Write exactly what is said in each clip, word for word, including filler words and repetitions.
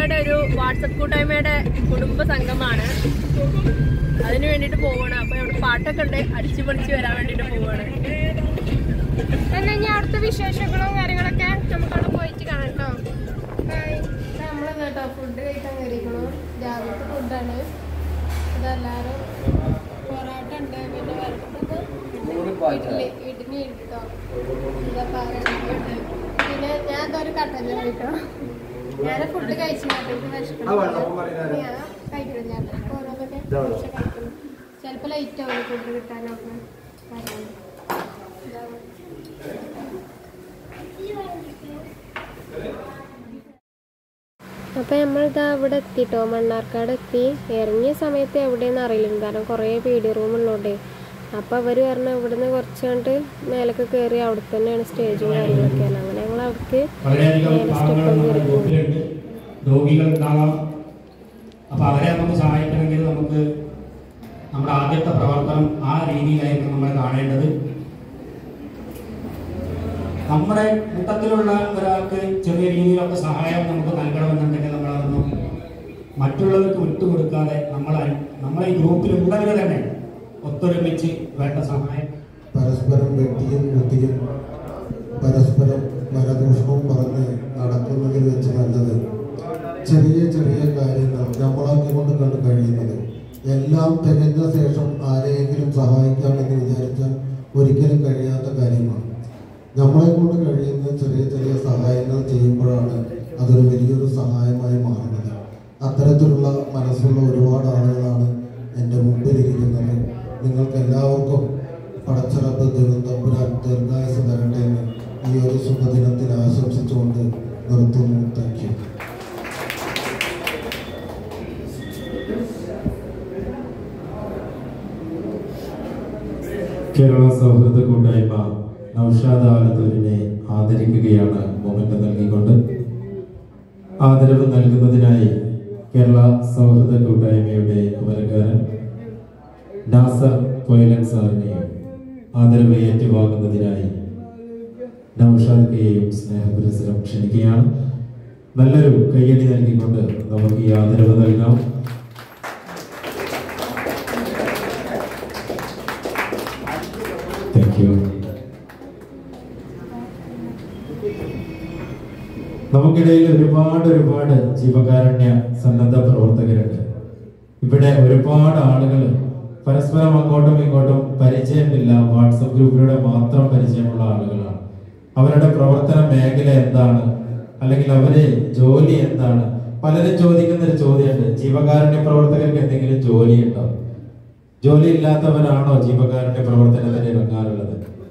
കൂട്ടായ്മയുടെ ഒരു വാട്സപ്പ് കൂട്ടായ്മയുടെ കുടുംബ സംഘമാണ്. അതിന് വേണ്ടിട്ട് പോവാണ്. അപ്പൊ ഇവിടെ പാട്ടൊക്കെ ഉണ്ട്, അടിച്ചു പൊളിച്ച് വരാൻ വേണ്ടിട്ട് പോവാണ്. എന്നാ ഇനി അടുത്ത വിശേഷങ്ങളും കാര്യങ്ങളൊക്കെ നമുക്കവിടെ പോയിട്ട് കാണാം കേട്ടോ. നമ്മൾ കേട്ടോ ഫുഡ് കഴിക്കാൻ കയറിക്കണു. രാവിലത്തെ ഫുഡാണ്. ഇതെല്ലാരും പൊറോട്ട ഉണ്ട്, പിന്നെ വീട്ടില് ഇഡ്ഡലി ഉണ്ട് കേട്ടോ. എന്താ പറയുക, പിന്നെ ഞാൻ എന്തൊരു കട്ടൻ കഴിക്കണം. ഞാൻ ഫുഡ് കഴിച്ചിട്ട് വിശക്കണം. ഞാൻ കഴിക്കണം. ഞാൻ ഓരോന്നൊക്കെ കഴിക്കണം. ചിലപ്പോൾ ലൈറ്റ് ആവും ഫുഡ് കിട്ടാനൊക്കെ. അപ്പം നമ്മളിതാ ഇവിടെ എത്തിട്ടോ, മണ്ണാർക്കാട് എത്തി. ഇറങ്ങിയ സമയത്ത് എവിടെയെന്ന് അറിയില്ല, കാരണം കുറേ പീഡി റൂമുള്ളോണ്ടേ. അപ്പം അവർ പറഞ്ഞ ഇവിടുന്ന് കുറച്ച് കണ്ട് മേലൊക്കെ കയറി അവിടെ തന്നെയാണ് സ്റ്റേജും കാര്യങ്ങളൊക്കെയാണ്. അങ്ങനെ ഞങ്ങൾ അവിടേക്ക് മേലെ സ്റ്റെപ്പ് കയറി പോകും. രോഗികളുണ്ടാവാം. അപ്പോൾ അവരെ നമുക്ക് സഹായിക്കണമെങ്കിൽ നമുക്ക് നമ്മുടെ ആദ്യത്തെ പ്രവർത്തനം ആ രീതിയിലായിരിക്കും നമ്മൾ കാണേണ്ടത്. നമ്മുടെ കൂട്ടത്തിലുള്ള ഒരാൾക്ക് ചെറിയ രീതിയിലൊക്കെ സഹായം നമുക്ക് നൽകണമെന്നുണ്ടെങ്കിൽ നമ്മളതൊന്നും മറ്റുള്ളവർക്ക് വിട്ടുകൊടുക്കാതെ നമ്മൾ നമ്മളെ ഈ ഗ്രൂപ്പിലുള്ളവർ തന്നെ ഒത്തൊരുമിച്ച് വേണ്ട സഹായം പരസ്പരം വ്യക്തിയും വൃത്തിയും പരസ്പരം പരദൂഷണവും പറഞ്ഞ് നടക്കുന്നതിൽ വെച്ച് നല്ലത് ചെറിയ ചെറിയ കാര്യങ്ങൾ നമ്മളാക്കി കൊണ്ട് കണ്ട് കഴിയുന്നത്. എല്ലാം തികഞ്ഞ ശേഷം ആരെയെങ്കിലും സഹായിക്കാമെന്ന് വിചാരിച്ചാൽ ഒരിക്കലും കഴിയാത്ത കാര്യമാണ്. നമ്മളെ കൊണ്ട് കഴിയുന്ന ചെറിയ ചെറിയ സഹായങ്ങൾ ചെയ്യുമ്പോഴാണ് അതൊരു വലിയൊരു സഹായമായി മാറുന്നത്. അത്തരത്തിലുള്ള മനസ്സുള്ള ഒരുപാട് ആളുകളാണ് എൻ്റെ മുമ്പിലിരിക്കുന്നത്. നിങ്ങൾക്ക് എല്ലാവർക്കും പടച്ചറബ് ദുരന്തപുരാൻ ദീർഘായുസ്സ് തരട്ടെ എന്ന് ഈ ഒരു ശുഭദിനത്തിൽ ആശംസിച്ചുകൊണ്ട് നിർത്തുന്നു. Thank you. കേരള സൗഹൃദ കൂട്ടായ്മ നൗഷാദ് ആലത്തൂരിനെ ആദരിക്കുകയാണ് മൊമെന്റ് നൽകിക്കൊണ്ട്. ആദരവ് നൽകുന്നതിനായി കേരള സൗഹൃദ കൂട്ടായ്മയുടെ അമരക്കാരൻ നാസർ പൊയിലൻ സാറിനെയും ആദരവ് ഏറ്റുവാങ്ങുന്നതിനായി നൗഷാദ് കെയെയും സ്നേഹപുരസ്സരം ക്ഷണിക്കുകയാണ്. നല്ലൊരു കയ്യടി നൽകിക്കൊണ്ട് നമുക്ക് ഈ ആദരവ് നൽകാം. Thank you. നമുക്കിടയിൽ ഒരുപാട് ഒരുപാട് ജീവകാരുണ്യ സന്നദ്ധ പ്രവർത്തകരുണ്ട്. ഇവിടെ ഒരുപാട് ആളുകൾ പരസ്പരം അങ്ങോട്ടും ഇങ്ങോട്ടും പരിചയമില്ല, വാട്സപ്പ് ഗ്രൂപ്പിലൂടെ മാത്രം പരിചയമുള്ള ആളുകളാണ്. അവരുടെ പ്രവർത്തന മേഖല എന്താണ്, അല്ലെങ്കിൽ അവരെ ജോലി എന്താണ്? പലരും ചോദിക്കുന്ന ഒരു ചോദ്യമുണ്ട്, ജീവകാരുണ്യ പ്രവർത്തകർക്ക് എന്തെങ്കിലും ജോലി ഉണ്ടോ? ജോലി ഇല്ലാത്തവരാണോ ജീവകാരുണ്യ പ്രവർത്തനത്തിന് ഇറങ്ങാറുള്ളത്?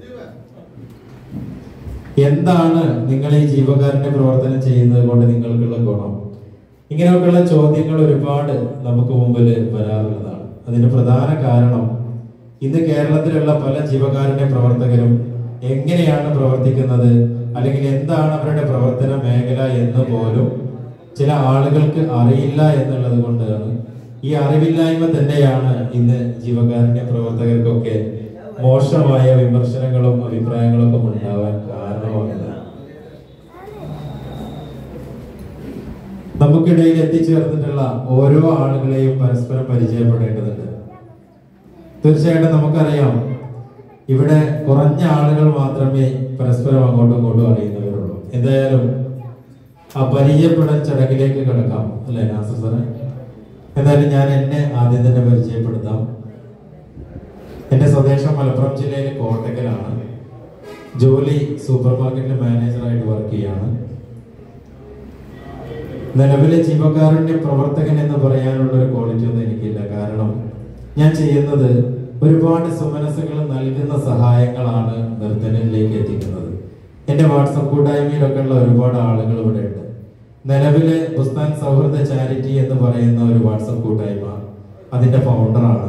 എന്താണ് നിങ്ങൾ ഈ ജീവകാരുണ്യ പ്രവർത്തനം ചെയ്യുന്നത് കൊണ്ട് നിങ്ങൾക്കുള്ള ഗുണം? ഇങ്ങനെയൊക്കെയുള്ള ചോദ്യങ്ങൾ ഒരുപാട് നമുക്ക് മുമ്പിൽ വരാറുള്ളതാണ്. അതിന് പ്രധാന കാരണം ഇന്ന് കേരളത്തിലുള്ള പല ജീവകാരുണ്യ പ്രവർത്തകരും എങ്ങനെയാണ് പ്രവർത്തിക്കുന്നത്, അല്ലെങ്കിൽ എന്താണ് അവരുടെ പ്രവർത്തന മേഖല എന്ന് പോലും ചില ആളുകൾക്ക് അറിയില്ല എന്നുള്ളത് കൊണ്ടാണ്. ഈ അറിവില്ലായ്മ തന്നെയാണ് ഇന്ന് ജീവകാരുണ്യ പ്രവർത്തകർക്കൊക്കെ മോശമായ വിമർശനങ്ങളും അഭിപ്രായങ്ങളും ഒക്കെ ഉണ്ടാവാൻ കാരണമാകുന്നത്. നമുക്കിടയിൽ എത്തിച്ചേർന്നിട്ടുള്ള ഓരോ ആളുകളെയും പരസ്പരം പരിചയപ്പെടേണ്ടതുണ്ട്. തീർച്ചയായിട്ടും നമുക്കറിയാം, ഇവിടെ കുറഞ്ഞ ആളുകൾ മാത്രമേ പരസ്പരം അങ്ങോട്ടും ഇങ്ങോട്ടും അറിയുന്നവരുള്ളൂ. എന്തായാലും ആ പരിചയപ്പെടൽ ചടങ്ങിലേക്ക് കിടക്കാം അല്ലെ നാസർ സാറേ? എന്തായാലും ഞാൻ എന്നെ ആദ്യം തന്നെ പരിചയപ്പെടുത്താം. എൻ്റെ സ്വദേശം മലപ്പുറം ജില്ലയിലെ കോട്ടക്കലാണ്. ജോലി സൂപ്പർ മാർക്കറ്റിലെ മാനേജറായിട്ട് വർക്ക് ചെയ്യാണ്. നിലവിലെ ജീവകാരുണ്യ പ്രവർത്തകൻ എന്ന് പറയാനുള്ള ഒരു ക്വാളിറ്റി ഒന്നും എനിക്കില്ല. കാരണം ഞാൻ ചെയ്യുന്നത് ഒരുപാട് സുമനസ്സുകൾ നൽകുന്ന സഹായങ്ങളാണ് നിർത്തനിലേക്ക് എത്തിക്കുന്നത്. എൻ്റെ വാട്സപ്പ് കൂട്ടായ്മയിലൊക്കെ ഉള്ള ഒരുപാട് ആളുകൾ ഇവിടെ ഉണ്ട്. നിലവിലെ ബുസ്താൻ സൗഹൃദ ചാരിറ്റി എന്ന് പറയുന്ന ഒരു വാട്സപ്പ് കൂട്ടായ്മ, അതിന്റെ ഫൗണ്ടറാണ്.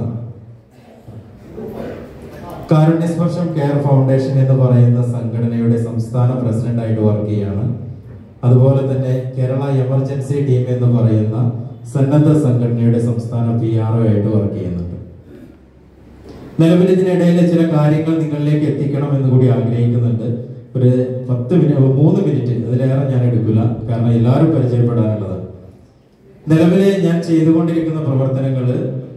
കാരുണ്യസ്പർശം കെയർ ഫൗണ്ടേഷൻ എന്ന് പറയുന്ന സംഘടനയുടെ സംസ്ഥാന പ്രസിഡന്റായിട്ട് വർക്ക് ചെയ്യാണ്. അതുപോലെ തന്നെ കേരള എമർജൻസി ടീം എന്ന് പറയുന്ന സന്നദ്ധ സംഘടനയുടെ സംസ്ഥാന പി ആർ ഒ ആയിട്ട് വർക്ക് ചെയ്യുന്നുണ്ട്. നിലവിൽ ഇതിനിടയിലെ ചില കാര്യങ്ങൾ നിങ്ങളിലേക്ക് എത്തിക്കണം എന്ന് കൂടി ആഗ്രഹിക്കുന്നുണ്ട്. ഒരു പത്ത് മിനിറ്റ് മൂന്ന് മിനിറ്റ് അതിലേറെ ഞാൻ എടുക്കില്ല, കാരണം എല്ലാവരും പരിചയപ്പെടാനുള്ളതാണ്. നിലവിലെ ഞാൻ ചെയ്തുകൊണ്ടിരിക്കുന്ന പ്രവർത്തനങ്ങൾ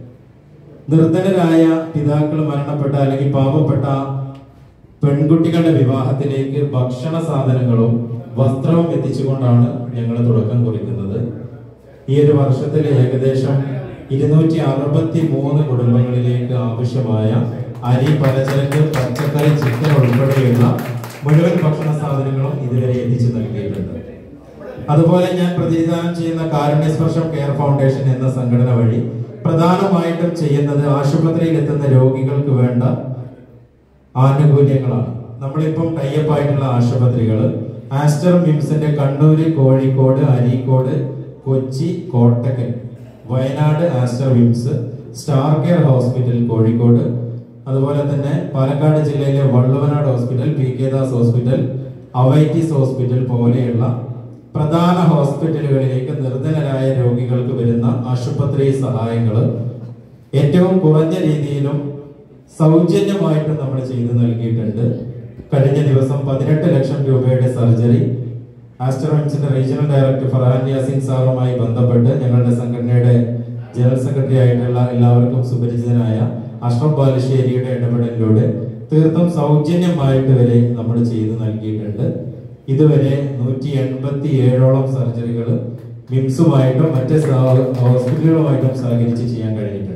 നിർധനരായ പിതാക്കൾ മരണപ്പെട്ട അല്ലെങ്കിൽ പാവപ്പെട്ട പെൺകുട്ടികളുടെ വിവാഹത്തിലേക്ക് ഭക്ഷണ സാധനങ്ങളും വസ്ത്രവും എത്തിച്ചുകൊണ്ടാണ് ഞങ്ങൾ തുടക്കം കുറിക്കുന്നത്. ഈ ഒരു വർഷത്തിൽ ഏകദേശം ഇരുന്നൂറ്റി അറുപത്തി മൂന്ന് കുടുംബങ്ങളിലേക്ക് ആവശ്യമായ അരി, പലചരക്ക്, പച്ചക്കറി, ചിക്കൻ ഉൾപ്പെടെയുള്ള മുഴുവൻ ഭക്ഷണ സാധനങ്ങളും ഇതുവരെ എത്തിച്ചു നൽകിയിട്ടുണ്ട്. അതുപോലെ ഞാൻ പ്രതിനിധാനം ചെയ്യുന്ന കാരുണ്യസ്പർശം കെയർ ഫൗണ്ടേഷൻ എന്ന സംഘടന വഴി പ്രധാനമായിട്ടും ചെയ്യുന്നത് ആശുപത്രിയിൽ എത്തുന്ന രോഗികൾക്ക് വേണ്ട ആനുകൂല്യങ്ങളാണ്. നമ്മളിപ്പം ടൈപ്പ് ആയിട്ടുള്ള ആശുപത്രികൾ ആസ്റ്റർ മിംസിന്റെ കണ്ണൂര്, കോഴിക്കോട്, അരീക്കോട്, കൊച്ചി, കോട്ടക്കൽ, വയനാട് ആസ്റ്റർ മിംസ്, സ്റ്റാർ കെയർ ഹോസ്പിറ്റൽ കോഴിക്കോട്, അതുപോലെ തന്നെ പാലക്കാട് ജില്ലയിലെ Valluvanad hospital, P K Das hospital, Avitis hospital പോലെയുള്ള പ്രധാന ഹോസ്പിറ്റലുകളിലേക്ക് നിർധനരായ രോഗികൾക്ക് വരുന്ന ആശുപത്രി സഹായങ്ങൾ ഏറ്റവും കുറഞ്ഞ രീതിയിലും സൗജന്യമായിട്ടും നമ്മൾ ചെയ്തു നൽകിയിട്ടുണ്ട്. കഴിഞ്ഞ ദിവസം പതിനെട്ട് ലക്ഷം രൂപയുടെ സർജറി ആസ്റ്റർ മിംസിന്റെ റീജിയണൽ ഡയറക്ടർ ഫർഹാൻ യാസിൻ സാറുമായി ബന്ധപ്പെട്ട് ഞങ്ങളുടെ സംഘടനയുടെ ജനറൽ സെക്രട്ടറി ആയിട്ടുള്ള എല്ലാവർക്കും സുപരിചിതനായ അഷ്റഫ് ബാലുശ്ശേരിയുടെ ഇടപെടലിലൂടെ തീർത്തും സൗജന്യമായിട്ട് വരെ നമ്മൾ ചെയ്തു നൽകിയിട്ടുണ്ട്. ഇതുവരെ നൂറ്റി എൺപത്തി ഏഴോളം സർജറികൾ മിംസുമായിട്ടും മറ്റ് ഹോസ്പിറ്റലുകളുമായിട്ടും സഹകരിച്ച് ചെയ്യാൻ കഴിഞ്ഞിട്ടുണ്ട്.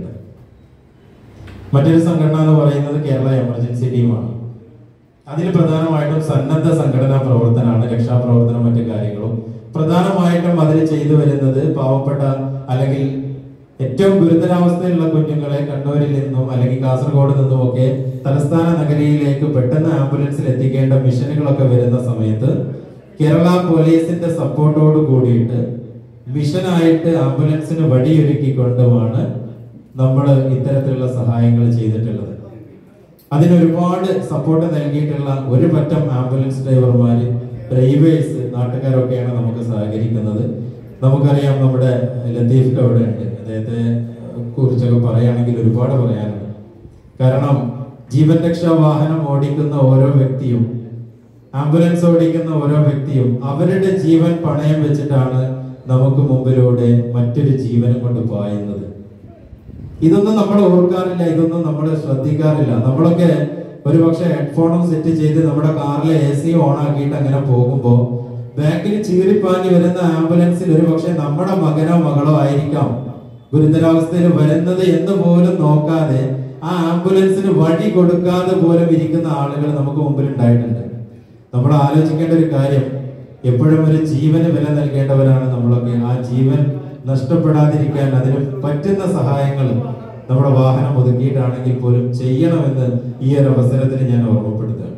മറ്റൊരു സംഘടന എന്ന് പറയുന്നത് കേരള എമർജൻസി ടീമാണ്. അതിൽ പ്രധാനമായിട്ടും സന്നദ്ധ സംഘടനാ പ്രവർത്തനമാണ്, രക്ഷാപ്രവർത്തനം, മറ്റു കാര്യങ്ങളും. പ്രധാനമായിട്ടും അതിൽ ചെയ്തു വരുന്നത് പാവപ്പെട്ട അല്ലെങ്കിൽ ഏറ്റവും ഗുരുതരാവസ്ഥയിലുള്ള കുഞ്ഞുങ്ങളെ കണ്ണൂരിൽ നിന്നും അല്ലെങ്കിൽ കാസർഗോഡ് നിന്നും ഒക്കെ തലസ്ഥാന നഗരിയിലേക്ക് പെട്ടെന്ന് ആംബുലൻസിൽ എത്തിക്കേണ്ട മിഷനുകളൊക്കെ വരുന്ന സമയത്ത് കേരള പോലീസിന്റെ സപ്പോർട്ടോട് കൂടിയിട്ട് മിഷനായിട്ട് ആംബുലൻസിന് വഴിയൊരുക്കിക്കൊണ്ടുമാണ് നമ്മൾ ഇത്തരത്തിലുള്ള സഹായങ്ങൾ ചെയ്തിട്ടുള്ളത്. അതിനൊരുപാട് സപ്പോർട്ട് നൽകിയിട്ടുള്ള ഒരു പറ്റം ആംബുലൻസ് ഡ്രൈവർമാര്, ഡ്രൈവേഴ്സ്, നാട്ടുകാരൊക്കെയാണ് നമുക്ക് സഹകരിക്കുന്നത്. നമുക്കറിയാം നമ്മുടെ ലത്തീഫ് അവിടെ ഉണ്ട്. അദ്ദേഹത്തെ കുറിച്ചൊക്കെ പറയുകയാണെങ്കിൽ ഒരുപാട് പറയാനുണ്ട്. കാരണം ജീവൻ രക്ഷാ വാഹനം ഓടിക്കുന്ന ഓരോ വ്യക്തിയും, ആംബുലൻസ് ഓടിക്കുന്ന ഓരോ വ്യക്തിയും അവരുടെ ജീവൻ പണയം വെച്ചിട്ടാണ് നമുക്ക് മുമ്പിലൂടെ മറ്റൊരു ജീവനും കൊണ്ട് പായുന്നത്. ഇതൊന്നും നമ്മൾ ഓർക്കാറില്ല, ഇതൊന്നും നമ്മൾ ശ്രദ്ധിക്കാറില്ല. നമ്മളൊക്കെ ഒരു പക്ഷെ ഹെഡ്ഫോണും സെറ്റ് ചെയ്ത് നമ്മുടെ കാറിലെ എ സി ഓൺ ആക്കിയിട്ട് അങ്ങനെ പോകുമ്പോൾ ബാക്കിൽ ചീറിപ്പാഞ്ഞ് വരുന്ന ആംബുലൻസിൽ ഒരു പക്ഷെ നമ്മുടെ മകനോ മകളോ ആയിരിക്കാം ഗുരുതരാവസ്ഥയിൽ വരുന്നത് എന്ന് പോലും നോക്കാതെ ആ ആംബുലൻസിന് വഴി കൊടുക്കാതെ പോലും ഇരിക്കുന്ന ആളുകൾ നമുക്ക് മുമ്പിൽ ഉണ്ടായിട്ടുണ്ട്. നമ്മൾ ആലോചിക്കേണ്ട ഒരു കാര്യം, എപ്പോഴും ഒരു ജീവന് വില നൽകേണ്ടവരാണ് നമ്മളൊക്കെ. ആ ജീവൻ നഷ്ടപ്പെടാതിരിക്കാൻ അതിന് പറ്റുന്ന സഹായങ്ങൾ നമ്മുടെ വാഹനം ഒതുക്കിയിട്ടാണെങ്കിൽ പോലും ചെയ്യണമെന്ന് ഈ ഒരു അവസരത്തിൽ ഞാൻ ഓർമ്മപ്പെടുത്തുകയാണ്.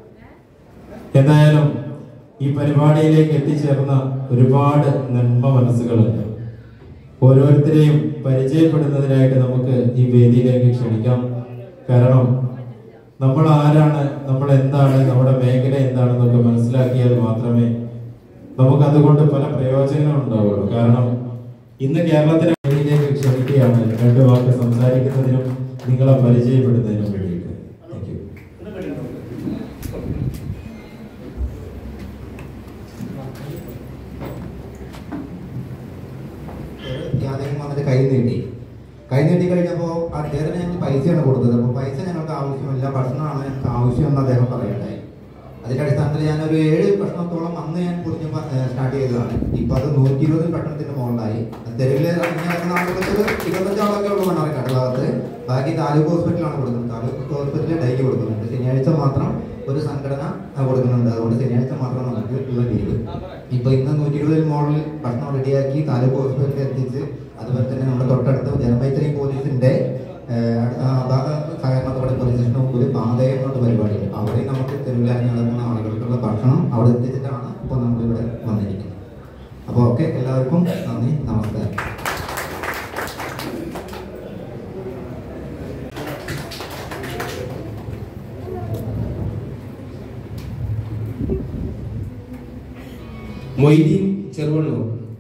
എന്തായാലും ഈ പരിപാടിയിലേക്ക് എത്തിച്ചേർന്ന ഒരുപാട് നന്മ മനസ്സുകളുണ്ട്. ഓരോരുത്തരെയും പരിചയപ്പെടുന്നതിനായിട്ട് നമുക്ക് ഈ വേദിയിലേക്ക് ക്ഷണിക്കാം. കാരണം നമ്മൾ ആരാണ്, നമ്മൾ എന്താണ്, നമ്മുടെ മേഖല എന്താണെന്നൊക്കെ മനസ്സിലാക്കിയാൽ മാത്രമേ നമുക്ക് അതുകൊണ്ട് പല പ്രയോജനങ്ങളും ഉണ്ടാവുള്ളൂ. കാരണം ഇന്ന് കേരളത്തിലെ വേദിയിലേക്ക് ക്ഷണിക്കുകയാണ് രണ്ട് വാക്ക് സംസാരിക്കുന്നതിനും നിങ്ങളെ പരിചയപ്പെടുന്നതിനും വേണ്ടിയിട്ട്. Thank you. അദ്ദേഹം വന്നിട്ട് കൈ നീട്ടി കൈ നീട്ടി കഴിഞ്ഞപ്പോൾ അദ്ദേഹത്തിന് ഞങ്ങൾ പൈസയാണ് കൊടുത്തത്. അപ്പോൾ പൈസ ഞങ്ങൾക്ക് ആവശ്യമില്ല, ഭക്ഷണമാണ് ഞങ്ങൾക്ക് ആവശ്യമെന്ന് അദ്ദേഹം പറയണ്ടായി. അതിൻ്റെ അടിസ്ഥാനത്തിൽ ഞാനൊരു ഏഴ് ഭക്ഷണത്തോളം അന്ന് ഞാൻ കുറിഞ്ഞ് സ്റ്റാർട്ട് ചെയ്തതാണ്. ഇപ്പം അത് നൂറ്റി ഇരുപത് ഭക്ഷണത്തിൻ്റെ മുകളിലായി. തെരുവിൽ ഇറങ്ങുന്ന ആളുകൾക്ക് ഇരുപത്തഞ്ചാളൊക്കെ ഉള്ളൂ മണ്ണാർക്കാട് ഭാഗത്ത്. ബാക്കി താലൂക്ക് ഹോസ്പിറ്റലാണ് കൊടുക്കുന്നത്. താലൂക്ക് ഹോസ്പിറ്റലിൽ ഡെയിലി കൊടുക്കുന്നുണ്ട്. ശനിയാഴ്ച മാത്രം ഒരു സംഘടന കൊടുക്കുന്നുണ്ട്. അതുകൊണ്ട് ശനിയാഴ്ച മാത്രം നമുക്ക് ഉള്ള ലീവ്. ഇപ്പോൾ ഇന്ന് നൂറ്റി ഇരുപതിൽ മുകളിൽ ഭക്ഷണം റെഡിയാക്കി താലൂക്ക് ഹോസ്പിറ്റലിൽ എത്തിച്ച്, അതുപോലെ തന്നെ നമ്മുടെ തൊട്ടടുത്ത് ജനമൈത്രി പോലീസിന്റെ സഹകരണത്തോടെ പോലീസ് സ്റ്റേഷന് മുമ്പിൽ പാതയം എന്നുള്ള പരിപാടിയുണ്ട്. അവിടെ നമുക്ക് തെരുവിലിറങ്ങി നടക്കുന്ന ആളുകൾക്കുള്ള ഭക്ഷണം അവിടെ എത്തിച്ചിട്ടാണ് ഇപ്പോൾ നമ്മളിവിടെ വന്നിരിക്കുന്നത്. അപ്പോൾ ഓക്കെ, എല്ലാവർക്കും നന്ദി, നമസ്കാരം. മൊയ്തീൻ ചെറുവണ്ണൂർ.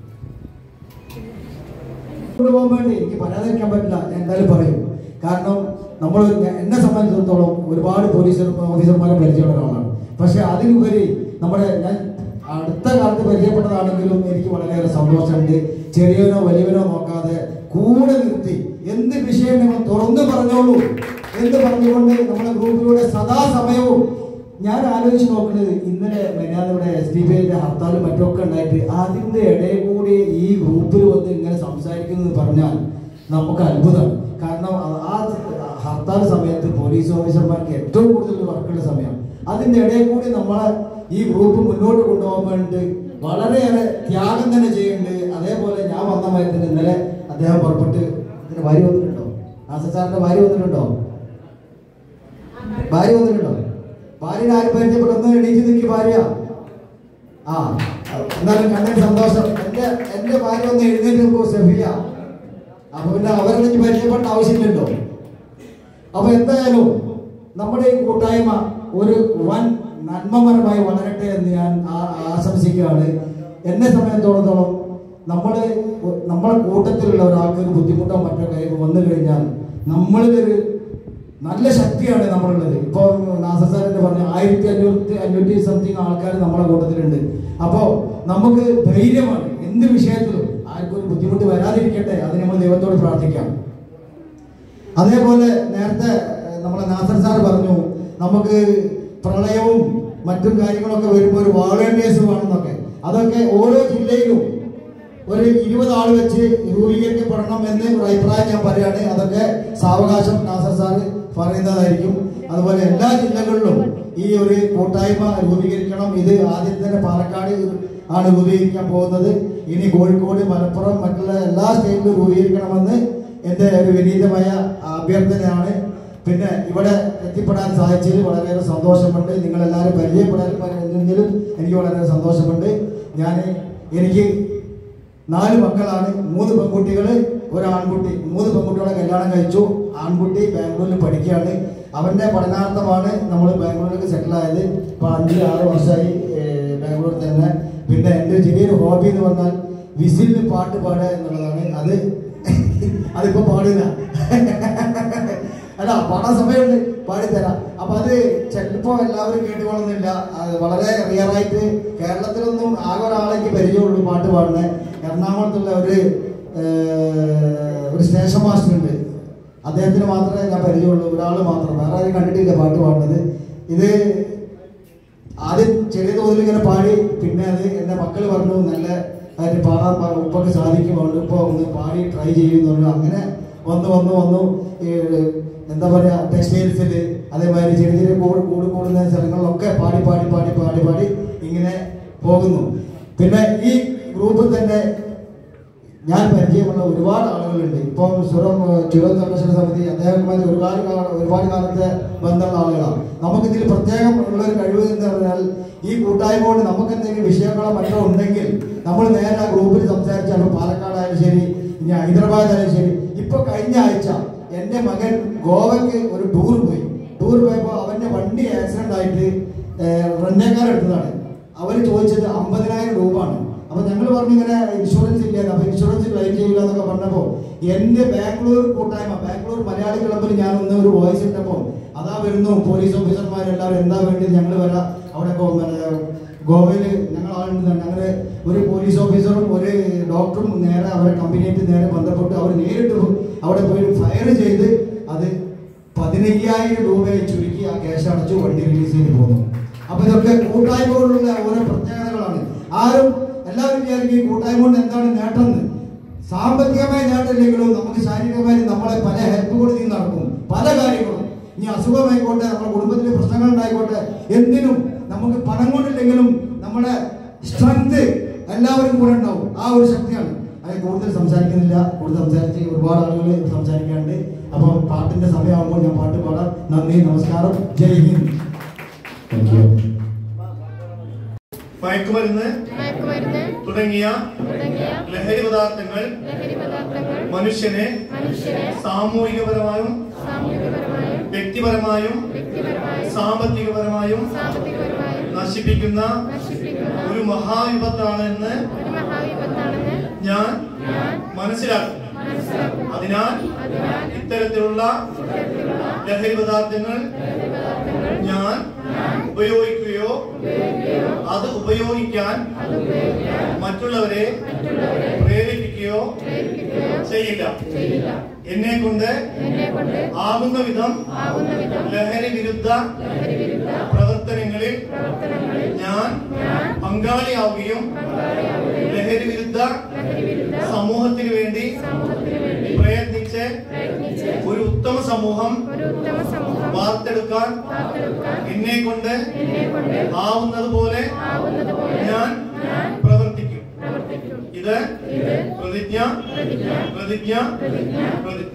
പോകാൻ വേണ്ടി എനിക്ക് പറയാതിരിക്കാൻ പറ്റില്ല, ഞാൻ എന്തായാലും പറയും. കാരണം നമ്മൾ എന്നെ സംബന്ധിച്ചിടത്തോളം ഒരുപാട് പോലീസ് ഓഫീസർമാരെ പരിചയമുള്ള ഒരാളാണ്. പക്ഷെ അതിലുപരി നമ്മുടെ ഞാൻ അടുത്ത കാലത്ത് പരിചയപ്പെട്ടതാണെങ്കിലും എനിക്ക് വളരെയേറെ സന്തോഷമുണ്ട്. ചെറിയവനോ വലിയവനോ നോക്കാതെ കൂടെ നിർത്തി എന്ത് വിഷയം നിങ്ങൾ തുറന്നു പറഞ്ഞോളൂ എന്ന് പറഞ്ഞുകൊണ്ട് നമ്മുടെ ഗ്രൂപ്പിലൂടെ സദാസമയവും ഞാൻ ആലോചിച്ച് നോക്കുന്നത് ഇന്നലെ മെനാദിവിടെ എസ് ഡി പി ഐന്റെ ഹർത്താലും മറ്റൊക്കെ ഉണ്ടായിട്ട് അതിൻ്റെ ഇടയിൽ കൂടി ഈ ഗ്രൂപ്പിൽ വന്ന് ഇങ്ങനെ സംസാരിക്കുന്നത് പറഞ്ഞാൽ നമുക്ക് അത്ഭുതമാണ്. കാരണം ആ ഹർത്താൽ സമയത്ത് പോലീസ് ഓഫീസർമാർക്ക് ഏറ്റവും കൂടുതൽ വർക്കുള്ള സമയം. അതിൻ്റെ ഇടയിൽ കൂടി നമ്മളെ ഈ ഗ്രൂപ്പ് മുന്നോട്ട് കൊണ്ടുപോകാൻ വേണ്ടി വളരെയേറെ ത്യാഗം തന്നെ ചെയ്യുന്നുണ്ട്. അതേപോലെ ഞാൻ വന്ന മയത്തിന് ഇന്നലെ അദ്ദേഹം പുറപ്പെട്ട് ഇതിന് ഭാര്യ വന്നിട്ടുണ്ടോ? നാസർ സാറിന്റെ ഭാര്യ വന്നിട്ടുണ്ടോ? ഭാര്യ വന്നിട്ടുണ്ടോ? ഭാര്യനെ ആരും പരിചയപ്പെട്ടൊന്ന് എണീറ്റ് നിൽക്കി ഭാര്യ. ആ എന്നാലും കണ്ടതിന് സന്തോഷം. എന്റെ എന്റെ ഭാര്യ ഒന്ന് എഴുന്നേറ്റ് നോക്കൂ സെഫിയ. അപ്പൊ പിന്നെ അവരെനിക്ക് പരിചയപ്പെട്ട ആവശ്യമില്ലല്ലോ. അപ്പൊ എന്തായാലും നമ്മുടെ ഈ കൂട്ടായ്മ ഒരു വൻ നന്മപരമായി വളരട്ടെ എന്ന് ഞാൻ ആശംസിക്കുകയാണ്. എന്നെ സംബന്ധിച്ചിടത്തോളം നമ്മള് നമ്മളെ കൂട്ടത്തിലുള്ള ഒരാൾക്ക് ഒരു ബുദ്ധിമുട്ടോ മറ്റോ കാര്യം വന്നു കഴിഞ്ഞാൽ നമ്മളിലൊരു നല്ല ശക്തിയാണ് നമ്മളുള്ളത്. ഇപ്പൊ നാസർ സാറിന്റെ പറഞ്ഞ ആയിരത്തി അഞ്ഞൂറ്റി അഞ്ഞൂറ്റി സംതിങ് ആൾക്കാർ നമ്മുടെ കൂട്ടത്തിലുണ്ട്. അപ്പോ നമുക്ക് ധൈര്യമാണ് എന്ത് വിഷയത്തിലും ആർക്കും ഒരു ബുദ്ധിമുട്ട് വരാതിരിക്കട്ടെ. അതിന് നമ്മൾ ദൈവത്തോട് പ്രാർത്ഥിക്കാം. അതേപോലെ നേരത്തെ നമ്മളെ നാസർ സാർ പറഞ്ഞു നമുക്ക് പ്രളയവും മറ്റും കാര്യങ്ങളൊക്കെ വരുമ്പോൾ ഒരു വോളണ്ടിയേഴ്സ് വേണമെന്നൊക്കെ. അതൊക്കെ ഓരോ ജില്ലയിലും ഒരു ഇരുപത് ആൾ വെച്ച് രൂപീകരിക്കപ്പെടണം എന്ന് ഒരു അഭിപ്രായം ഞാൻ പറയുകയാണ്. അതൊക്കെ സാവകാശം നാസർ സാർ പറയുന്നതായിരിക്കും. അതുപോലെ എല്ലാ ജില്ലകളിലും ഈ ഒരു കൂട്ടായ്മ രൂപീകരിക്കണം. ഇത് ആദ്യം തന്നെ പാലക്കാട് ആണ് രൂപീകരിക്കാൻ പോകുന്നത്. ഇനി കോഴിക്കോട്, മലപ്പുറം, മറ്റുള്ള എല്ലാ സ്റ്റേറ്റിലും രൂപീകരിക്കണമെന്ന് എൻ്റെ ഒരു വിനീതമായ അഭ്യർത്ഥനയാണ്. പിന്നെ ഇവിടെ എത്തിപ്പെടാൻ സാധിച്ചതിൽ വളരെയേറെ സന്തോഷമുണ്ട്. നിങ്ങളെല്ലാവരും പരിചയപ്പെടാനും എനിക്ക് വളരെ സന്തോഷമുണ്ട്. ഞാൻ എനിക്ക് നാല് മക്കളാണ്. മൂന്ന് പെൺകുട്ടികൾ, ഒരു ആൺകുട്ടി. മൂന്ന് പെൺകുട്ടികളെ കല്യാണം കഴിച്ചു. ആൺകുട്ടി ബാംഗ്ലൂരിൽ പഠിക്കുകയാണ്. അവൻ്റെ പഠനാർത്ഥമാണ് നമ്മൾ ബാംഗ്ലൂരിലേക്ക് സെറ്റിലായത്. ഇപ്പോൾ അഞ്ച് ആറ് വർഷമായി ബാംഗ്ലൂരിൽ തന്നെ. പിന്നെ എൻ്റെ ചെറിയൊരു ഹോബി എന്ന് പറഞ്ഞാൽ വിസിലിന് പാട്ട് പാടുക എന്നുള്ളതാണ്. അത് അതിപ്പോ പാടില്ല, അല്ല പാടാൻ സമയമുണ്ട്, പാടിത്തരാം. അപ്പൊ അത് ചിലപ്പോ എല്ലാവരും കേട്ടുകൊള്ളുന്നില്ല. വളരെ റിയറായിട്ട് കേരളത്തിലൊന്നും ആകെ ഒരാളേക്ക് പരിചയമുള്ളൂ പാട്ട് പാടുന്നത്. എറണാകുളത്തുള്ള ഒരു ഒരു സ്റ്റേഷൻ മാസ്റ്റർ ഉണ്ട്. അദ്ദേഹത്തിന് മാത്രമേ ഞാൻ പരിചയമുള്ളൂ. ഒരാൾ മാത്രം, വേറെ ആരും കണ്ടിട്ടില്ല പാട്ട് പാടുന്നത്. ഇത് ആദ്യം ചെറിയ തോതിൽ ഇങ്ങനെ പാടി, പിന്നെ അത് എൻ്റെ മക്കൾ പറഞ്ഞു നല്ല ആയിട്ട് പാടാൻ ഉപ്പൊക്കെ സാധിക്കും, അതുകൊണ്ട് ഇപ്പോൾ ഒന്ന് പാടി ട്രൈ ചെയ്യുന്നുള്ളൂ. അങ്ങനെ വന്ന് വന്ന് വന്നു എന്താ പറയുക ടെക്സ്റ്റൈൽസിൽ അതേമാതിരി ചെറിയ ചെറിയ കൂട് കൂട് കൂടുന്ന സ്ഥലങ്ങളിലൊക്കെ പാടി പാടി പാടി പാടി പാടി ഇങ്ങനെ പോകുന്നു. പിന്നെ ഈ ഗ്രൂപ്പിൽ തന്നെ ഞാൻ പരിചയമുള്ള ഒരുപാട് ആളുകളുണ്ട്. ഇപ്പം സുരം ചുരം സംരക്ഷണ സമിതി അദ്ദേഹവുമായി ഒരുപാട് ഒരുപാട് കാലത്തെ ബന്ധമുള്ള ആളുകളാണ്. നമുക്കിതിൽ പ്രത്യേകം ഉള്ളൊരു കഴിവ് എന്ന് പറഞ്ഞാൽ ഈ കൂട്ടായ്മ കൊണ്ട് നമുക്ക് എന്തെങ്കിലും വിഷയങ്ങളോ മറ്റോ ഉണ്ടെങ്കിൽ നമ്മൾ നേരെ ആ ഗ്രൂപ്പിൽ സംസാരിച്ചാൽ പാലക്കാടായാലും ശരി, ഇനി ഹൈദരാബാദ് ആയാലും ശരി. ഇപ്പൊ കഴിഞ്ഞ ആഴ്ച എൻ്റെ മകൻ ഗോവയ്ക്ക് ഒരു ടൂർ പോയി. ടൂർ പോയപ്പോൾ അവൻ്റെ വണ്ടി ആക്സിഡന്റ് ആയിട്ട് റെന്റേക്കാർ എടുത്തതാണ്. അവർ ചോദിച്ചത് അമ്പതിനായിരം രൂപ ആണ്. അപ്പൊ ഞങ്ങൾ പറഞ്ഞു ഇങ്ങനെ ഇൻഷുറൻസ് ഇല്ല, അപ്പൊ ഇൻഷുറൻസ് ക്ലെയിം ചെയ്യില്ല എന്നൊക്കെ പറഞ്ഞപ്പോ എൻ്റെ ബാംഗ്ലൂർ കൂട്ടായ്മ ബാംഗ്ലൂർ മലയാളി ക്ലബ്ബിൽ ഞാൻ ഒന്ന് ഒരു വോയിസ് ഇട്ടപ്പോൾ അതാ വരുന്നു പോലീസ് ഓഫീസർമാരെല്ലാവരും എന്താ വേണ്ടത് ഞങ്ങൾ വരാം അവിടെ ഗോവയിൽ ഞങ്ങൾ ആളുണ്ട്. അങ്ങനെ ഒരു പോലീസ് ഓഫീസറും ഒരു ഡോക്ടറും നേരെ അവരെ കമ്പനിയായിട്ട് നേരെ ബന്ധപ്പെട്ട് അവർ നേരിട്ട് അവിടെ പോയി ഫയർ ചെയ്ത് അത് പതിനയ്യായിരം രൂപയെ ചുരുക്കി ആ ക്യാഷ് അടച്ചു വണ്ടി റിലീസ് ചെയ്ത് പോകുന്നു. അപ്പൊ ഇതൊക്കെ കൂട്ടായ്മകളുള്ള ഓരോ പ്രത്യേകതകളാണ്. ആരും എല്ലാവരും വിചാരിക്കും ഈ കൂട്ടായ്മ കൊണ്ട് എന്താണ് നേട്ടം. സാമ്പത്തികമായ നേട്ടമില്ലെങ്കിലും നമുക്ക് ശാരീരികമായി നമ്മളെ പല ഹെൽപ്പ് കൊടുത്ത് നടക്കും പല കാര്യങ്ങളും. ഇനി അസുഖമായിക്കോട്ടെ, നമ്മുടെ കുടുംബത്തിലെ പ്രശ്നങ്ങൾ ഉണ്ടായിക്കോട്ടെ, എന്തിനും നമുക്ക് പണം കൊണ്ടില്ലെങ്കിലും നമ്മുടെ സ്ട്രെങ്ത് എല്ലാവരും കൂടെ ഉണ്ടാവും. ആ ഒരു ശക്തിയാണ്. അത് കൂടുതൽ സംസാരിക്കുന്നില്ല. കൂടുതൽ സംസാരിച്ച് ഒരുപാട് ആളുകൾ സംസാരിക്കാറുണ്ട്. അപ്പോൾ പാട്ടിന്റെ സമയമാകുമ്പോൾ ഞാൻ പാട്ട് പാടാം. നന്ദി, നമസ്കാരം, ജയ് ഹിന്ദ്. മയക്കുമരുന്ന് തുടങ്ങിയ ലഹരി പദാർത്ഥങ്ങൾ മനുഷ്യനെ സാമൂഹികപരമായും വ്യക്തിപരമായും സാമ്പത്തികപരമായും നശിപ്പിക്കുന്ന ഒരു മഹാവിപത്താണ് എന്ന് ഞാൻ മനസ്സിലാക്കും. അതിനാൽ ഇത്തരത്തിലുള്ള ലഹരി പദാർത്ഥങ്ങൾ ഞാൻ ഉപയോഗിക്കുകയോ അത് ഉപയോഗിക്കാൻ മറ്റുള്ളവരെ പ്രേരിപ്പിക്കുകയോ പ്രേരിപ്പിക്കുകയോ ചെയ്യില്ല. എന്നെ കൊണ്ട് ആകുന്ന വിധം ലഹരി വിരുദ്ധ പ്രവർത്തനങ്ങളിൽ ഞാൻ പങ്കാളിയാവുകയും ലഹരി വിരുദ്ധ സമൂഹത്തിന് വേണ്ടി പ്രയത്നിച്ച് ഒരു ഉത്തമ സമൂഹം വാർത്തെടുക്കാൻ എന്നെ കൊണ്ട് ആവുന്നത് പോലെ ഞാൻ പ്രവർത്തിക്കും. ഇത് പ്രതിജ്ഞ പ്രതിജ്ഞ പ്രതിജ്ഞ.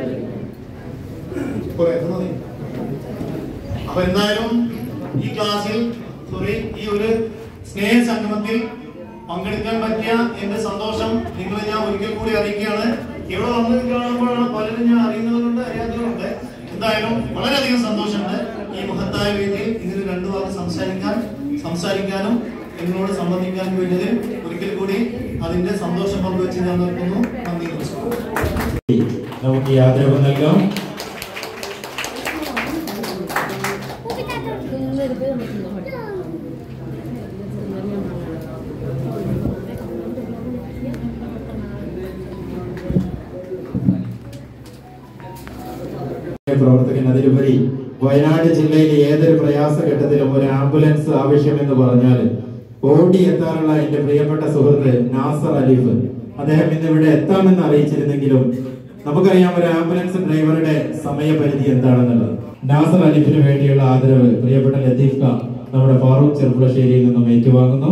അപ്പൊ എന്തായാലും ഈ ക്ലാസ്സിൽ സോറി ഈ ഒരു സ്നേഹ സംഗമത്തിൽ പങ്കെടുക്കാൻ പറ്റിയ എന്റെ സന്തോഷം നിങ്ങളെ ഞാൻ ഒരിക്കൽ കൂടി അറിയിക്കുകയാണ്. ഇവിടെ വന്ന് കാണുമ്പോഴാണ് പലരും ഞാൻ അറിയുന്നവരുണ്ട്, അറിയാത്തവരുണ്ട്. എന്തായാലും വളരെയധികം സന്തോഷമുണ്ട് ഈ മഹത്തായ വേദിയിൽ ഇങ്ങനെ രണ്ടു വാക്ക് സംസാരിക്കാൻ സംസാരിക്കാനും എന്നോട് സംബന്ധിക്കാനും വേണ്ടതിൽ ഒരിക്കൽ കൂടി അതിന്റെ സന്തോഷം പങ്കുവെച്ച് ഞാൻ നിർത്തുന്നു. നന്ദി, നമസ്കാരം. നമുക്ക് ഈ ആദരവ് നൽകാം. പ്രവർത്തകൻ അതിലുപരി വയനാട് ജില്ലയിലെ ഏതൊരു പ്രയാസഘട്ടത്തിലും ഒരു ആംബുലൻസ് ആവശ്യമെന്ന് പറഞ്ഞാൽ ഓടി എത്താറുള്ള എന്റെ പ്രിയപ്പെട്ട സുഹൃത്ത് നാസർ അലീഫ്, അദ്ദേഹം ഇന്ന് ഇവിടെ എത്താമെന്ന് അറിയിച്ചിരുന്നെങ്കിലും നമുക്കറിയാം ഒരു ആംബുലൻസ് ഡ്രൈവറുടെ സമയപരിധി എന്താണെന്നുള്ളത്. നാസർ അലീഫിന് വേണ്ടിയുള്ള ആദരവ് പ്രിയപ്പെട്ട ലത്തീഫ് ഖാൻ നമ്മുടെ ഫാറൂഖ് ചെറുപ്പുളശ്ശേരിയിൽ നിന്നും ഏറ്റുവാങ്ങുന്നു.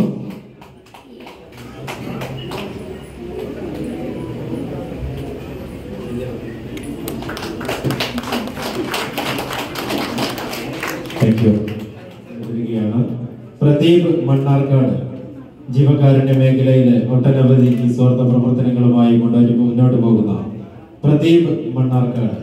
പ്രദീപ് മണ്ണാർക്കാട് ജീവകാരുണ്യ മേഖലയിലെ ഒട്ടനവധി നിസ്വാർത്ഥ പ്രവർത്തനങ്ങളുമായി കൊണ്ടുവരും മുന്നോട്ട് പോകുന്ന പ്രദീപ് മണ്ണാർക്കാട്.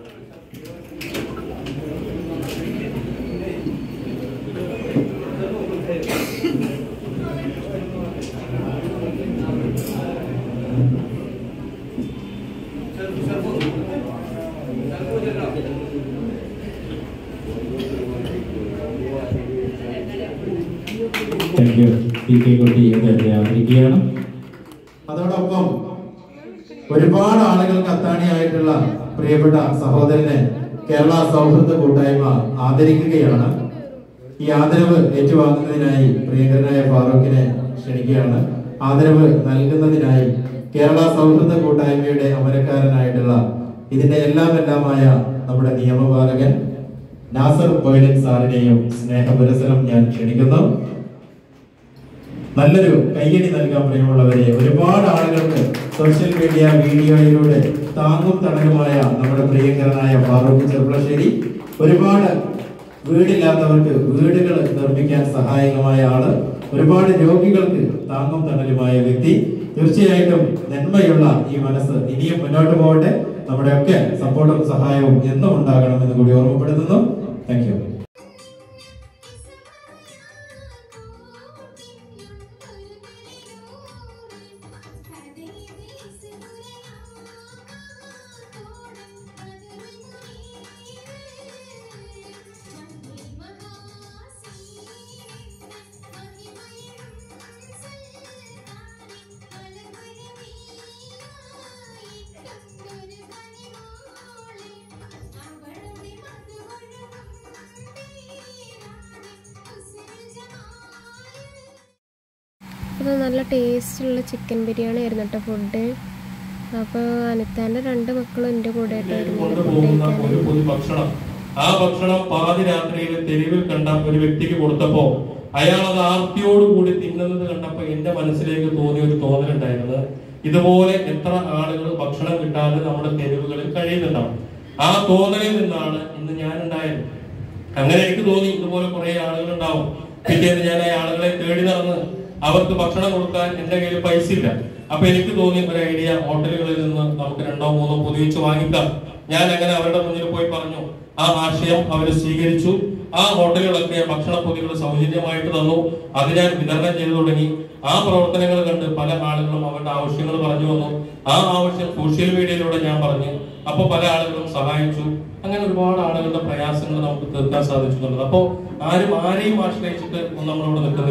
അതോടൊപ്പം ഒരുപാട് ആളുകൾക്ക് അത്താണിയായിട്ടുള്ള പ്രിയപ്പെട്ട സഹോദരനെ കേരള സൗഹൃദ കൂട്ടായ്മ ആദരിക്കുകയാണ്. ഈ ആദരവ് ഏറ്റുവാങ്ങുന്നതിനായി പ്രിയങ്കരനായ ഫാറൂഖിനെ ക്ഷണിക്കുകയാണ്. ആദരവ് നൽകുന്നതിനായി കേരള സൗഹൃദ കൂട്ടായ്മയുടെ അമരക്കാരനായിട്ടുള്ള ഇതിന്റെ എല്ലാം എല്ലാമായ നമ്മുടെ നിയമപാലകൻ നാസർ ബൈഡൻ സാറിനെയും സ്നേഹപുരസരം ഞാൻ ക്ഷണിക്കുന്നു. നല്ലൊരു കയ്യടി നൽകാൻ പ്രിയമുള്ളവരെ. ഒരുപാട് ആളുകൾക്ക് സോഷ്യൽ മീഡിയ വീഡിയോയിലൂടെ താങ്ങും തണലുമായ നമ്മുടെ പ്രിയങ്കരനായ ഫാറൂഖ് ചെറുപ്പുളശ്ശേരി, ഒരുപാട് വീടില്ലാത്തവർക്ക് വീടുകൾ നിർമ്മിക്കാൻ സഹായകമായ ആള്, ഒരുപാട് രോഗികൾക്ക് താങ്ങും തണലുമായ വ്യക്തി. തീർച്ചയായിട്ടും നന്മയുള്ള ഈ മനസ്സ് ഇനിയും മുന്നോട്ട് പോകട്ടെ. നമ്മുടെയൊക്കെ സപ്പോർട്ടും സഹായവും എന്നും ഉണ്ടാകണമെന്ന് കൂടി ഓർമ്മപ്പെടുത്തുന്നു. Thank you. അപ്പോൾ നല്ല ടേസ്റ്റുള്ള ചിക്കൻ ബിരിയാണി ആയിരുന്നു കേട്ടോ ഫുഡ്. അപ്പോൾ അനിത്താൻ്റെ രണ്ട് മക്കളും എൻ്റെ കൂടെ ഭക്ഷണം ആ ഭക്ഷണം പാതി രാത്രിയിൽ തെരുവിൽ കണ്ട ഒരു വ്യക്തിക്ക് കൊടുത്തപ്പോ അയാൾ അത് ആർത്തിയോടുകൂടി തിന്നുന്നത് കണ്ടപ്പോ എന്റെ മനസ്സിലേക്ക് തോന്നിയ ഒരു തോന്നലുണ്ടായിരുന്നത്, ഇതുപോലെ എത്ര ആളുകൾ ഭക്ഷണം കിട്ടാതെ നമ്മുടെ തെരുവുകളിൽ കഴിയുന്നുണ്ടാവും. ആ തോന്നലിൽ നിന്നാണ് ഇന്ന് ഞാൻ ഉണ്ടായത്. അങ്ങനെ എനിക്ക് തോന്നി ഇതുപോലെ കുറെ ആളുകൾ ഉണ്ടാവും. പിറ്റേന്ന് ഞാൻ ആ ആളുകളെ തേടി നടന്ന് അവർക്ക് ഭക്ഷണം കൊടുക്കാൻ എന്റെ കയ്യിൽ പൈസ ഇല്ല. അപ്പൊ എനിക്ക് തോന്നി ഒരു ഐഡിയ, ഹോട്ടലുകളിൽ നിന്ന് നമുക്ക് രണ്ടോ മൂന്നോ പൊതിച്ച് വാങ്ങിക്കാം. ഞാൻ അങ്ങനെ അവരുടെ മുന്നിൽ പോയി പറഞ്ഞു. ആ ആശയം അവർ സ്വീകരിച്ചു. ആ ഹോട്ടലുകളൊക്കെ ഭക്ഷണ പൊതികൾ സൗജന്യമായിട്ട് തന്നു. അത് ഞാൻ വിതരണം ചെയ്തു തുടങ്ങി. ആ പ്രവർത്തനങ്ങൾ കണ്ട് പല ആളുകളും അവരുടെ ആവശ്യങ്ങൾ പറഞ്ഞു വന്നു. ആ ആവശ്യം സോഷ്യൽ മീഡിയയിലൂടെ ഞാൻ പറഞ്ഞു. അപ്പൊ പല ആളുകളും സഹായിച്ചു. അങ്ങനെ ഒരുപാട് ആളുകളുടെ പ്രയാസങ്ങൾ നമുക്ക് തീർക്കാൻ സാധിച്ചു എന്നുള്ളത്. അപ്പോ ആരും ആരെയും ആശ്രയിച്ചിട്ട് ഒന്നും നമ്മളിവിടെ നിൽക്കുന്നില്ല.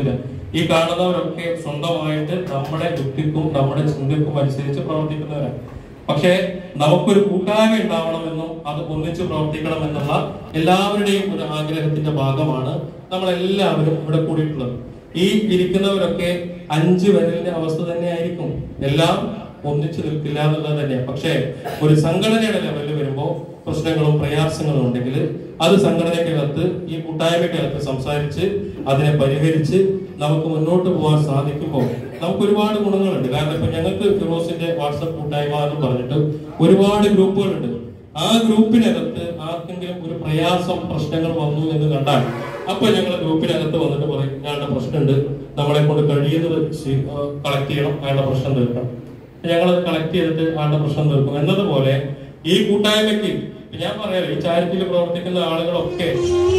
ഈ കാണുന്നവരൊക്കെ സ്വന്തമായിട്ട് നമ്മുടെ യുക്തിക്കും നമ്മുടെ ചിന്തക്കും അനുസരിച്ച് പ്രവർത്തിക്കുന്നവരാണ്. പക്ഷേ നമുക്കൊരു കൂട്ടായ്മ ഉണ്ടാവണമെന്നും അത് ഒന്നിച്ച് പ്രവർത്തിക്കണം എന്നുള്ള എല്ലാവരുടെയും ഒരു ആഗ്രഹത്തിന്റെ ഭാഗമാണ് നമ്മളെല്ലാവരും ഇവിടെ കൂടിയിട്ടുള്ളത്. ഈ ഇരിക്കുന്നവരൊക്കെ അഞ്ച് വിരലിന്റെ അവസ്ഥ തന്നെയായിരിക്കും. എല്ലാം ഒന്നിച്ചു നിൽക്കില്ല എന്നുള്ളത് തന്നെയാണ്. പക്ഷേ ഒരു സംഘടനയുടെ ലെവലിൽ വരുമ്പോൾ പ്രശ്നങ്ങളും പ്രയാസങ്ങളും ഉണ്ടെങ്കിൽ അത് സംഘടനയ്ക്കകത്ത് ഈ കൂട്ടായ്മയ്ക്കകത്ത് സംസാരിച്ച് അതിനെ പരിഹരിച്ച് നമുക്ക് മുന്നോട്ട് പോകാൻ സാധിക്കുമ്പോൾ നമുക്ക് ഒരുപാട് ഗുണങ്ങളുണ്ട്. കാരണം ഇപ്പൊ ഞങ്ങൾക്ക് ഫിറോസിന്റെ വാട്സപ്പ് കൂട്ടായ്മ എന്ന് പറഞ്ഞിട്ട് ഒരുപാട് ഗ്രൂപ്പുകളുണ്ട്. ആ ഗ്രൂപ്പിനകത്ത് ആർക്കെങ്കിലും ഒരു പ്രയാസം പ്രശ്നങ്ങൾ വന്നു എന്ന് കണ്ടാൽ അപ്പൊ ഞങ്ങൾ ഗ്രൂപ്പിനകത്ത് വന്നിട്ട് പറയും ഞങ്ങളുടെ പ്രശ്നമുണ്ട്, നമ്മളെ കൊണ്ട് കഴിയുന്നത് കളക്ട് ചെയ്യണം, അയാളുടെ പ്രശ്നം തീർക്കണം. ഞങ്ങളത് കളക്ട് ചെയ്തിട്ട് ആളുടെ പ്രശ്നം തീർക്കും എന്നതുപോലെ ഈ കൂട്ടായ്മയ്ക്ക് ഞാൻ പറയാം, ഈ ചാരിറ്റിയിൽ പ്രവർത്തിക്കുന്ന ആളുകളൊക്കെ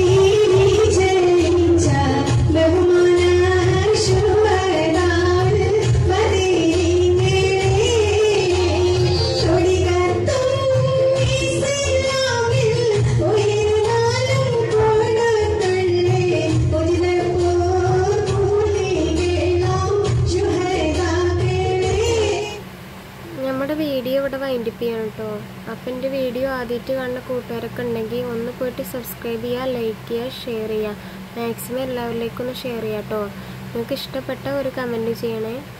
വീഡിയോ ഇവിടെ വൈൻഡപ്പ് ചെയ്യണം കേട്ടോ. അപ്പം എൻ്റെ വീഡിയോ ആദ്യമായിട്ട് കാണുന്ന കൂട്ടുകാരൊക്കെ ഉണ്ടെങ്കിൽ ഒന്ന് പോയിട്ട് സബ്സ്ക്രൈബ് ചെയ്യുക, ലൈക്ക് ചെയ്യുക, ഷെയർ ചെയ്യുക. മാക്സിമം എല്ലാവരിലേക്കും ഒന്ന് ഷെയർ ചെയ്യാം കേട്ടോ. നിങ്ങൾക്ക് ഇഷ്ടപ്പെട്ട ഒരു കമൻറ്റ് ചെയ്യണേ.